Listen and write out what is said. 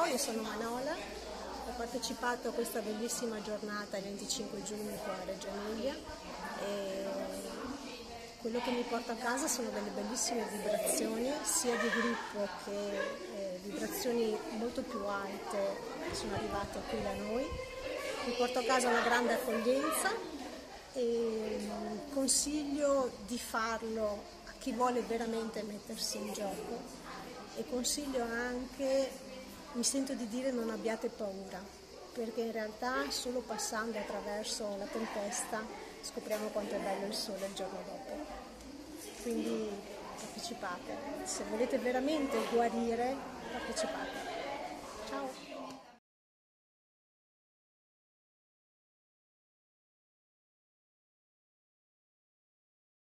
io sono Manola, ho partecipato a questa bellissima giornata il 25 giugno qua a Reggio Emilia e quello che mi porto a casa sono delle bellissime vibrazioni, sia di gruppo che vibrazioni molto più alte che sono arrivate qui da noi. Mi porto a casa una grande accoglienza e consiglio di farlo a chi vuole veramente mettersi in gioco e consiglio anche, mi sento di dire, non abbiate paura, perché in realtà solo passando attraverso la tempesta scopriamo quanto è bello il sole il giorno dopo. Quindi partecipate, se volete veramente guarire, partecipate. Ciao!